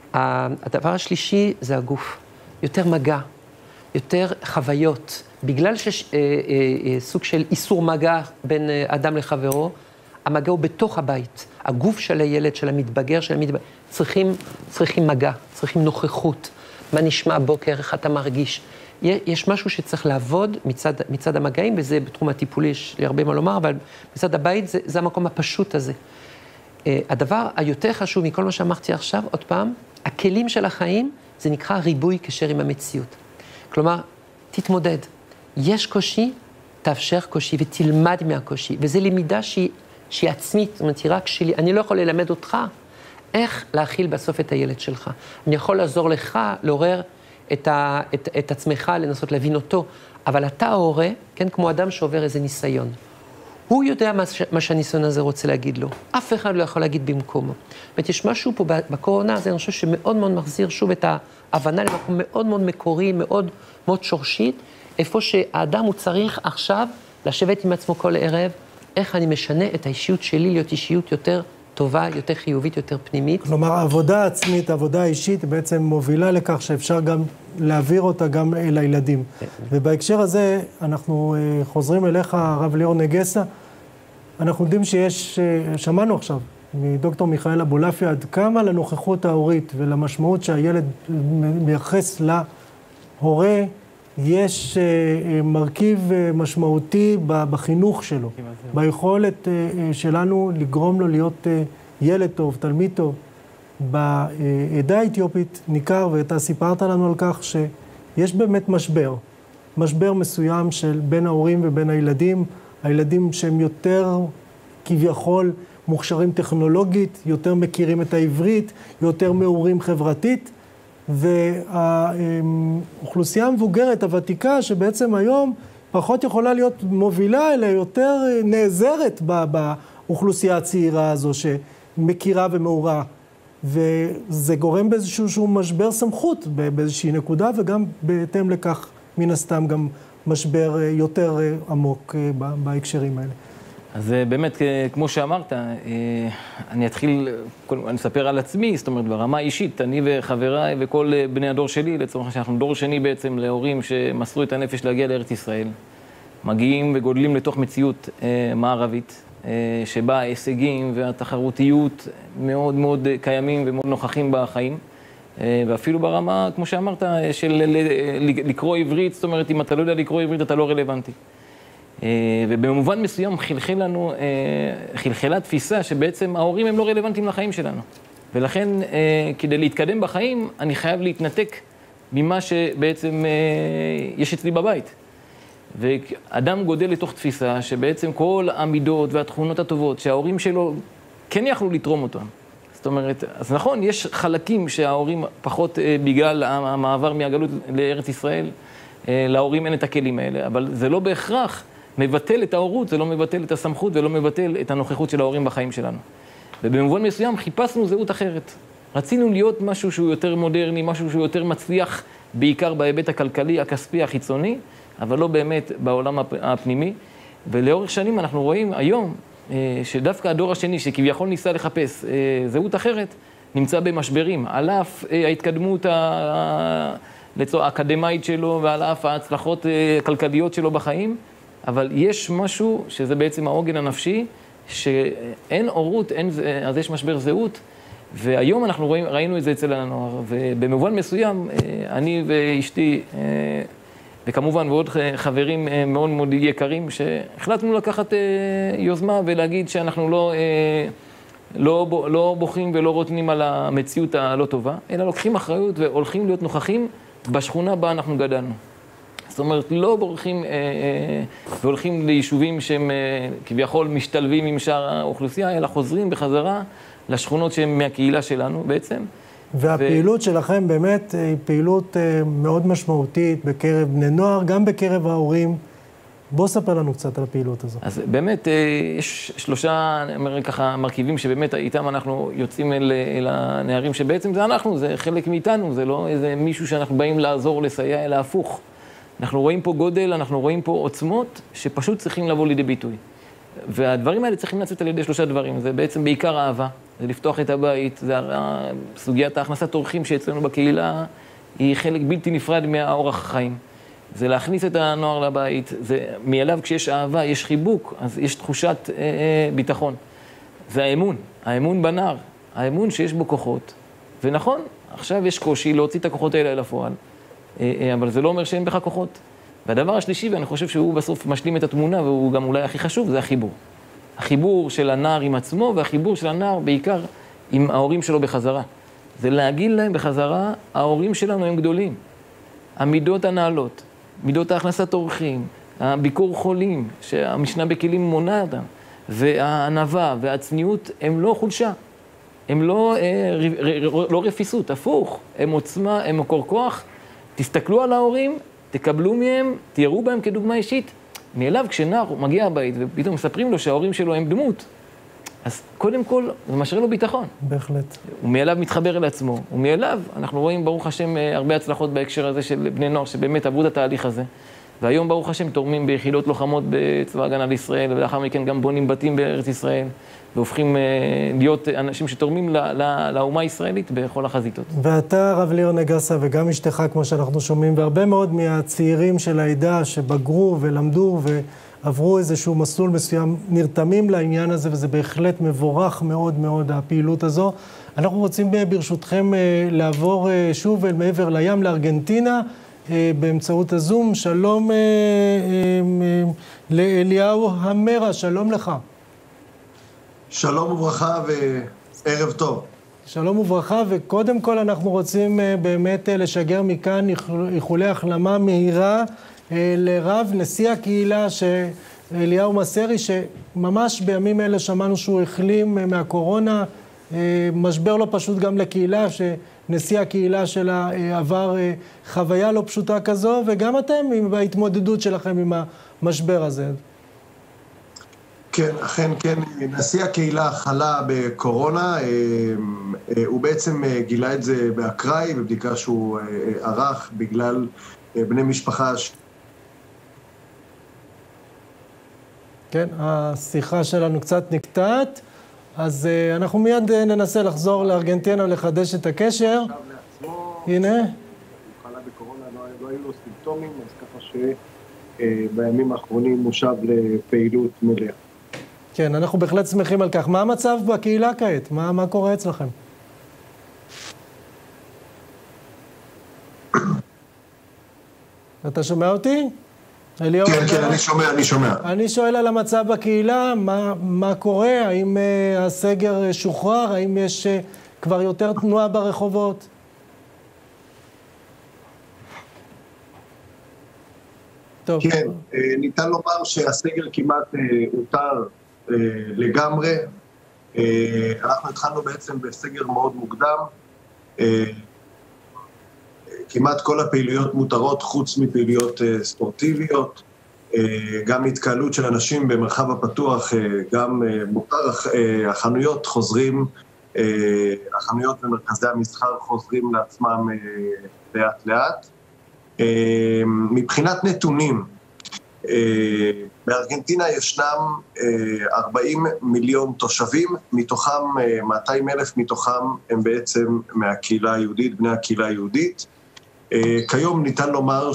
הדבר השלישי זה הגוף. יותר מגע, יותר חוויות. בגלל שיש אה, אה, סוג של איסור מגע בין אה, אדם לחברו, המגע הוא בתוך הבית. הגוף של הילד, של המתבגר, של המתבגר, צריכים, צריכים מגע, צריכים נוכחות. מה נשמע בוקר, איך אתה מרגיש. יש משהו שצריך לעבוד מצד, מצד המגעים, וזה בתחום הטיפולי, יש לי הרבה מה לומר, אבל מצד הבית זה, זה המקום הפשוט הזה. אה, הדבר היותר חשוב מכל מה שאמרתי עכשיו, עוד פעם, הכלים של החיים, זה נקרא ריבוי קשר עם המציאות. כלומר, תתמודד. יש קושי, תאפשר קושי ותלמד מהקושי. וזו למידה שהיא, שהיא עצמית, זאת אומרת, היא רק שלי. אני לא יכול ללמד אותך איך להכיל בסוף את הילד שלך. אני יכול לעזור לך, לעורר את, ה, את, את עצמך, לנסות להבין אותו. אבל אתה ההורה, כן, כמו אדם שעובר איזה ניסיון. הוא יודע מה, מה שהניסיון הזה רוצה להגיד לו. אף אחד לא יכול להגיד במקומו. זאת אומרת, יש משהו פה בקורונה הזה, אני חושב שמאוד מאוד מחזיר שוב את ההבנה למקום מאוד מאוד מקורי, מאוד מאוד שורשית, איפה שהאדם הוא צריך עכשיו לשבת עם עצמו כל ערב, איך אני משנה את האישיות שלי להיות אישיות יותר טובה, יותר חיובית, יותר פנימית. כלומר, העבודה העצמית, העבודה האישית, בעצם מובילה לכך שאפשר גם להעביר אותה גם אל הילדים. ובהקשר הזה, אנחנו חוזרים אליך, הרב ליאור נגסה. אנחנו יודעים שיש, שמענו עכשיו, מדוקטור מיכאל אבולעפיה, עד כמה לנוכחות ההורית ולמשמעות שהילד מייחס להורה, יש מרכיב משמעותי בחינוך שלו, ביכולת שלנו לגרום לו להיות ילד טוב, תלמיד טוב. בעדה האתיופית ניכר, ואתה סיפרת לנו על כך שיש באמת משבר, משבר מסוים של בין ההורים ובין הילדים, הילדים שהם יותר כביכול מוכשרים טכנולוגית, יותר מכירים את העברית, יותר מעורים חברתית, והאוכלוסייה המבוגרת, הוותיקה, שבעצם היום פחות יכולה להיות מובילה, אלא יותר נעזרת באוכלוסייה הצעירה הזו שמכירה ומעורה. וזה גורם באיזשהו משבר סמכות באיזושהי נקודה, וגם בהתאם לכך, מן הסתם, גם משבר יותר עמוק בהקשרים האלה. אז באמת, כמו שאמרת, אני אתחיל, אני אספר על עצמי, זאת אומרת, ברמה אישית, אני וחבריי וכל בני הדור שלי, לצורך שאנחנו דור שני בעצם להורים שמסרו את הנפש להגיע לארץ ישראל, מגיעים וגודלים לתוך מציאות מערבית, שבה ההישגים והתחרותיות מאוד מאוד קיימים ומאוד נוכחים בחיים, ואפילו ברמה, כמו שאמרת, של לקרוא עברית, זאת אומרת, אם אתה לא יודע לקרוא עברית, אתה לא רלוונטי. ובמובן מסוים חלחל לנו, חלחלה תפיסה שבעצם ההורים הם לא רלוונטיים לחיים שלנו. ולכן, כדי להתקדם בחיים, אני חייב להתנתק ממה שבעצם יש אצלי בבית. ואדם גודל לתוך תפיסה שבעצם כל המידות והתכונות הטובות שההורים שלו כן יכלו לתרום אותם. זאת אומרת, אז נכון, יש חלקים שההורים פחות בגלל המעבר מהגלות לארץ ישראל, להורים אין את הכלים האלה, אבל זה לא בהכרח מבטל את ההורות, זה לא מבטל את הסמכות ולא מבטל את הנוכחות של ההורים בחיים שלנו. ובמובן מסוים חיפשנו זהות אחרת. רצינו להיות משהו שהוא יותר מודרני, משהו שהוא יותר מצליח, בעיקר בהיבט הכלכלי, הכספי, החיצוני, אבל לא באמת בעולם הפנימי. ולאורך שנים אנחנו רואים היום שדווקא הדור השני, שכביכול ניסה לחפש זהות אחרת, נמצא במשברים. על אף ההתקדמות האקדמית שלו ועל אף ההצלחות הכלכליות שלו בחיים, אבל יש משהו שזה בעצם העוגן הנפשי, שאין הורות, אין, אז יש משבר זהות, והיום אנחנו רואים, ראינו את זה אצל הנוער, ובמובן מסוים, אני ואשתי, וכמובן ועוד חברים מאוד מאוד יקרים, שהחלטנו לקחת יוזמה ולהגיד שאנחנו לא, לא, לא בוכים ולא רוטנים על המציאות הלא טובה, אלא לוקחים אחריות והולכים להיות נוכחים בשכונה בה אנחנו גדלנו. זאת אומרת, לא בורחים אה, אה, והולכים ליישובים שהם אה, כביכול משתלבים עם שאר האוכלוסייה, אלא חוזרים בחזרה לשכונות שהן מהקהילה שלנו בעצם. והפעילות ו... שלכם באמת היא פעילות אה, מאוד משמעותית בקרב בני נוער, גם בקרב ההורים. בוא ספר לנו קצת על הפעילות הזו. אז באמת אה, יש שלושה ככה, מרכיבים שבאמת איתם אנחנו יוצאים אל, אל הנערים, שבעצם זה אנחנו, זה חלק מאיתנו, זה לא איזה מישהו שאנחנו באים לעזור, לסייע, אלא הפוך. אנחנו רואים פה גודל, אנחנו רואים פה עוצמות שפשוט צריכים לבוא לידי ביטוי. והדברים האלה צריכים לצאת על ידי שלושה דברים. זה בעצם בעיקר אהבה, זה לפתוח את הבית, זה סוגיית ההכנסת אורחים שאצלנו בקהילה היא חלק בלתי נפרד מהאורח החיים. זה להכניס את הנוער לבית, זה מאליו כשיש אהבה, יש חיבוק, אז יש תחושת אה, אה, ביטחון. זה האמון, האמון בנער, האמון שיש בו כוחות. ונכון, עכשיו יש קושי להוציא את הכוחות האלה אל הפועל. אבל זה לא אומר שאין בך כוחות. והדבר השלישי, ואני חושב שהוא בסוף משלים את התמונה, והוא גם אולי הכי חשוב, זה החיבור. החיבור של הנער עם עצמו, והחיבור של הנער בעיקר עם ההורים שלו בחזרה. זה להגיד להם בחזרה, ההורים שלנו הם גדולים. המידות הנעלות, מידות ההכנסת אורחים, הביקור חולים, שהמשנה בכלים מונה אותם, והענווה והצניעות הם לא חולשה. הם לא, לא רפיסות, הפוך. הם עוצמה, הם מקור כוח. תסתכלו על ההורים, תקבלו מהם, תראו בהם כדוגמה אישית. מאליו כשנער מגיע הבית ופתאום מספרים לו שההורים שלו הם דמות, אז קודם כל זה משאיר לו ביטחון. בהחלט. הוא מאליו מתחבר אל עצמו, ומאליו אנחנו רואים ברוך השם הרבה הצלחות בהקשר הזה של בני נוער שבאמת עברו את התהליך הזה. והיום ברוך השם תורמים ביחידות לוחמות בצבא הגנה לישראל, ולאחר מכן גם בונים בתים בארץ ישראל, והופכים להיות אנשים שתורמים לאומה הישראלית בכל החזיתות. ואתה, הרב ליאור נגסה, וגם אשתך, כמו שאנחנו שומעים, והרבה מאוד מהצעירים של העדה שבגרו ולמדו ועברו איזשהו מסלול מסוים, נרתמים לעניין הזה, וזה בהחלט מבורך מאוד מאוד, הפעילות הזו. אנחנו רוצים ברשותכם לעבור שוב אל מעבר לים, לארגנטינה, באמצעות הזום. שלום לאליהו המרה, שלום לך. שלום וברכה וערב טוב. שלום וברכה, וקודם כל אנחנו רוצים באמת לשגר מכאן איחולי החלמה מהירה לרב נשיא הקהילה אליהו מסרי, שממש בימים אלה שמענו שהוא החלים מהקורונה, משבר לא פשוט גם לקהילה, שנשיא הקהילה שלה עבר חוויה לא פשוטה כזו, וגם אתם בהתמודדות שלכם עם המשבר הזה. כן, אכן כן. נשיא הקהילה חלה בקורונה, הוא בעצם גילה את זה באקראי, בבדיקה שהוא ערך בגלל בני משפחה. כן, השיחה שלנו קצת נקטעת, אז אנחנו מיד ננסה לחזור לארגנטינה ולחדש את הקשר. הנה. הוא חלה בקורונה, לא היו לו סימפטומים, אז ככה שבימים האחרונים הוא שב לפעילות מלאה. כן, אנחנו בהחלט שמחים על כך. מה המצב בקהילה כעת? מה, מה קורה אצלכם? אתה שומע אותי? אליהו? כן, כן, אני שומע, אני שומע. אני שואל על המצב בקהילה, מה, מה קורה? האם uh, הסגר שוחרר? האם יש uh, כבר יותר תנועה ברחובות? טוב. כן, ניתן לומר שהסגר כמעט הותר לגמרי. אנחנו התחלנו בעצם בסגר מאוד מוקדם. כמעט כל הפעילויות מותרות חוץ מפעילויות ספורטיביות. גם התקהלות של אנשים במרחב הפתוח, גם מותר, החנויות חוזרים, החנויות ומרכזי המסחר חוזרים לעצמם לאט לאט. מבחינת נתונים, בארגנטינה ישנם ארבעים מיליון תושבים, מתוכם מאתיים אלף מתוכם הם בעצם מהקהילה היהודית, בני הקהילה היהודית. כיום ניתן לומר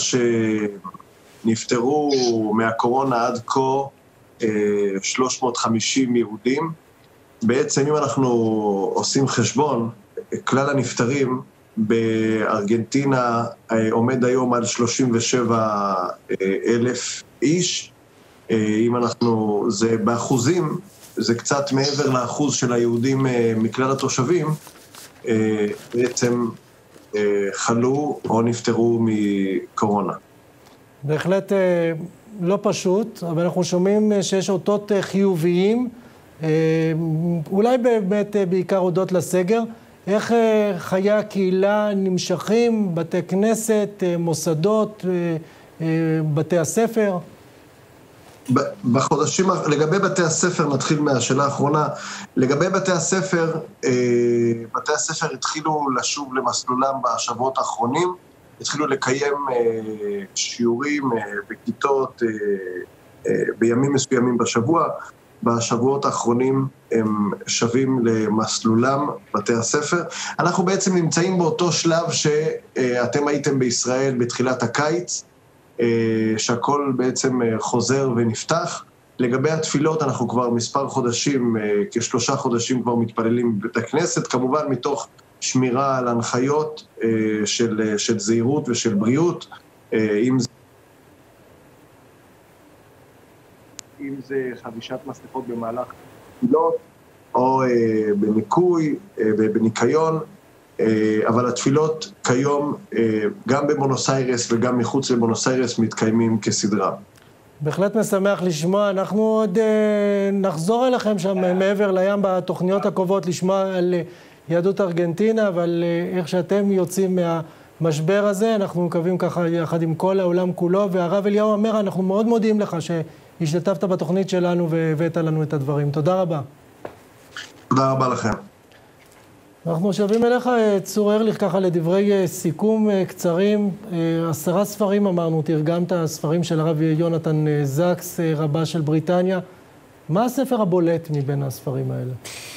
שנפטרו מהקורונה עד כה שלוש מאות וחמישים יהודים. בעצם אם אנחנו עושים חשבון, כלל הנפטרים בארגנטינה עומד היום על שלושים ושבעה אלף איש. אם אנחנו, זה באחוזים, זה קצת מעבר לאחוז של היהודים מכלל התושבים, בעצם חלו או נפטרו מקורונה. בהחלט לא פשוט, אבל אנחנו שומעים שיש אותות חיוביים, אולי באמת בעיקר הודות לסגר. איך חיי הקהילה נמשכים, בתי כנסת, מוסדות, בתי הספר? בחודשים, לגבי בתי הספר, נתחיל מהשאלה האחרונה. לגבי בתי הספר, בתי הספר התחילו לשוב למסלולם בשבועות האחרונים, התחילו לקיים שיעורים בכיתות בימים מסוימים בשבוע. בשבועות האחרונים הם שווים למסלולם בתי הספר. אנחנו בעצם נמצאים באותו שלב שאתם הייתם בישראל בתחילת הקיץ, שהכל בעצם חוזר ונפתח. לגבי התפילות אנחנו כבר מספר חודשים, כשלושה חודשים כבר מתפללים בבית הכנסת, כמובן מתוך שמירה על הנחיות של, של זהירות ושל בריאות, אם זה אם זה חבישת מסכות במהלך תפילות, או אה, בניקוי, אה, בניקיון, אה, אבל התפילות כיום, אה, גם בבונוס איירס וגם מחוץ לבונוס איירס, מתקיימים כסדרה. בהחלט משמח לשמוע. אנחנו עוד אה, נחזור אליכם שם מעבר לים בתוכניות הקרובות, לשמוע על יהדות ארגנטינה, אבל אה, איך שאתם יוצאים מהמשבר הזה, אנחנו מקווים ככה יחד עם כל העולם כולו, והרב אליהו אמר, אנחנו מאוד מודים לך ש... השתתפת בתוכנית שלנו והבאת לנו את הדברים. תודה רבה. תודה רבה לכם. אנחנו שבים אליך, צור ארליך, ככה לדברי סיכום קצרים. עשרה ספרים אמרנו, תרגמת, הספרים של הרב יונתן זקס, רבה של בריטניה. מה הספר הבולט מבין הספרים האלה?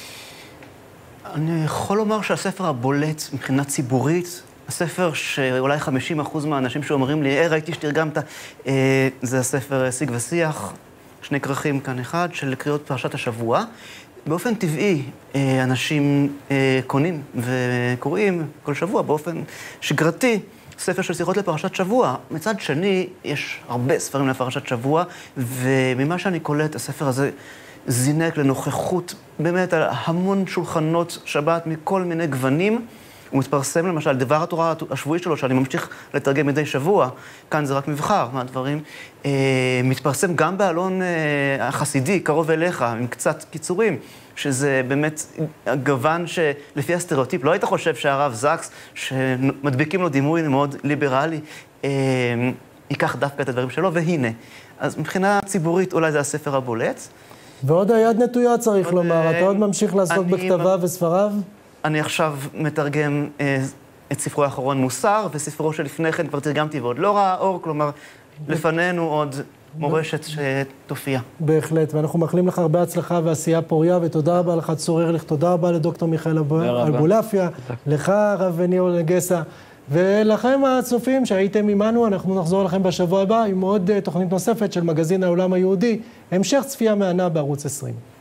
אני יכול לומר שהספר הבולט מבחינה ציבורית, הספר שאולי חמישים אחוז מהאנשים שאומרים לי, אה, ראיתי שתרגמת, אה, זה הספר שיג ושיח, שני כרכים כאן אחד, של קריאות פרשת השבוע. באופן טבעי, אה, אנשים אה, קונים וקוראים כל שבוע, באופן שגרתי, ספר של שיחות לפרשת שבוע. מצד שני, יש הרבה ספרים לפרשת שבוע, וממה שאני קולט, הספר הזה זינק לנוכחות באמת על המון שולחנות שבת מכל מיני גוונים. הוא מתפרסם למשל, דבר התורה השבועי שלו, שאני ממשיך לתרגם מדי שבוע, כאן זה רק מבחר מהדברים, אה, מתפרסם גם באלון אה, החסידי, קרוב אליך, עם קצת קיצורים, שזה באמת גוון שלפי הסטריאוטיפ, לא היית חושב שהרב זקס, שמדביקים לו דימוי מאוד ליברלי, אה, ייקח דווקא את הדברים שלו, והנה. אז מבחינה ציבורית אולי זה הספר הבולט. ועוד היד נטויה צריך לומר, אתה עוד ממשיך לעסוק בכתביו וספריו? אני עכשיו מתרגם אה, את ספרו האחרון מוסר, וספרו שלפני כן כבר תרגמתי ועוד לא ראה אור, כלומר, לפנינו עוד מורשת שתופיע. בהחלט, ואנחנו מאחלים לך הרבה הצלחה ועשייה פוריה, ותודה רבה לך, צור ארליך, תודה רבה לדוקטור מיכאל אבולעפיה, לך, הרב ניר נגסה, ולכם הצופים שהייתם עמנו, אנחנו נחזור לכם בשבוע הבא עם עוד תוכנית נוספת של מגזין העולם היהודי, המשך צפייה מהנה בערוץ עשרים.